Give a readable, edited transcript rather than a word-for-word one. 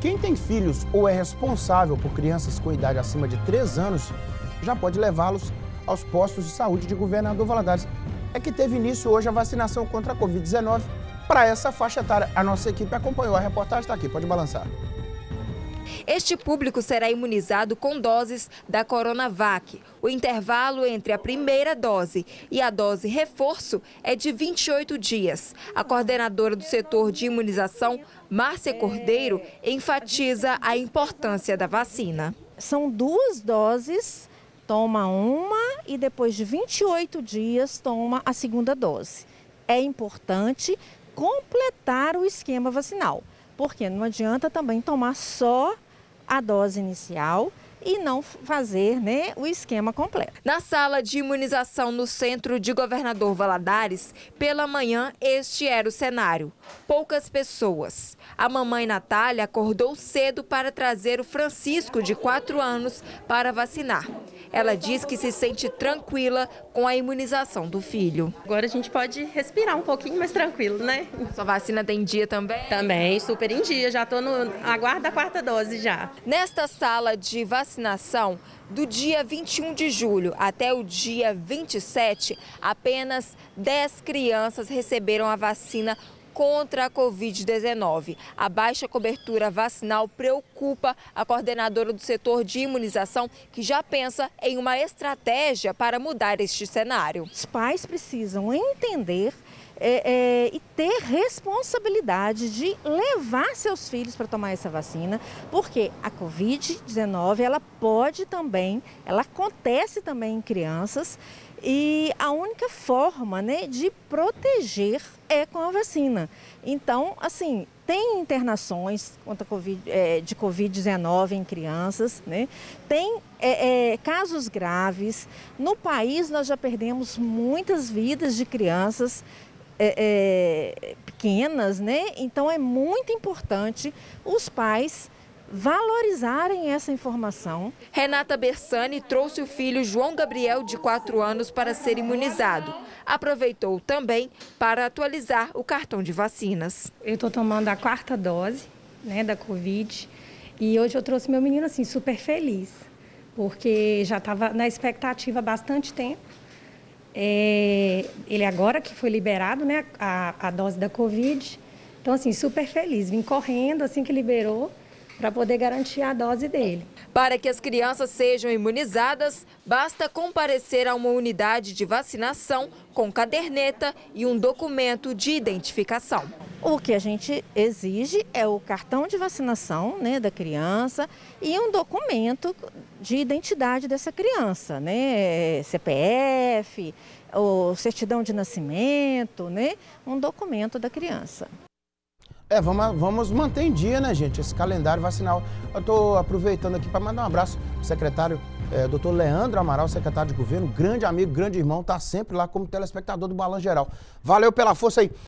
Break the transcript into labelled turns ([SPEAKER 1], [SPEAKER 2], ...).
[SPEAKER 1] Quem tem filhos ou é responsável por crianças com idade acima de 3 anos já pode levá-los aos postos de saúde de Governador Valadares. É que teve início hoje a vacinação contra a Covid-19 para essa faixa etária. A nossa equipe acompanhou, a reportagem está aqui, pode balançar.
[SPEAKER 2] Este público será imunizado com doses da Coronavac. O intervalo entre a primeira dose e a dose reforço é de 28 dias. A coordenadora do setor de imunização, Márcia Cordeiro, enfatiza a importância da vacina.
[SPEAKER 3] São 2 doses, toma uma e depois de 28 dias toma a segunda dose. É importante completar o esquema vacinal, porque não adianta também tomar só a dose inicial e não fazer, o esquema completo.
[SPEAKER 2] Na sala de imunização no centro de Governador Valadares, pela manhã este era o cenário. Poucas pessoas. A mamãe Natália acordou cedo para trazer o Francisco, de 4 anos, para vacinar. Ela diz que se sente tranquila com a imunização do filho.
[SPEAKER 4] Agora a gente pode respirar um pouquinho mais tranquilo, né?
[SPEAKER 2] Sua vacina tem dia também?
[SPEAKER 4] Também, super em dia. Já estou no aguardo da 4ª dose já.
[SPEAKER 2] Nesta sala de vacinação, do dia 21 de julho até o dia 27, apenas 10 crianças receberam a vacina contra a Covid-19. A baixa cobertura vacinal preocupa a coordenadora do setor de imunização, que já pensa em uma estratégia para mudar este cenário.
[SPEAKER 3] Os pais precisam entender e ter responsabilidade de levar seus filhos para tomar essa vacina, porque a Covid-19 ela acontece também em crianças e a única forma, de proteger é com a vacina. Então, assim, tem internações de Covid-19 em crianças, Tem casos graves. No país nós já perdemos muitas vidas de crianças pequenas, Então é muito importante os pais valorizarem essa informação.
[SPEAKER 2] Renata Bersani trouxe o filho João Gabriel, de 4 anos, para ser imunizado. Aproveitou também para atualizar o cartão de vacinas.
[SPEAKER 5] Eu estou tomando a 4ª dose, da Covid, e hoje eu trouxe meu menino assim super feliz, porque já estava na expectativa há bastante tempo. Ele agora que foi liberado, a dose da Covid, então assim super feliz, vim correndo assim que liberou, para poder garantir a dose dele.
[SPEAKER 2] Para que as crianças sejam imunizadas, basta comparecer a uma unidade de vacinação com caderneta e um documento de identificação.
[SPEAKER 3] O que a gente exige é o cartão de vacinação, da criança e um documento de identidade dessa criança, CPF, ou certidão de nascimento, um documento da criança.
[SPEAKER 1] Vamos manter em dia, gente, esse calendário vacinal. Eu estou aproveitando aqui para mandar um abraço ao secretário Dr. Leandro Amaral, secretário de governo, grande amigo, grande irmão, está sempre lá como telespectador do Balanço Geral. Valeu pela força aí.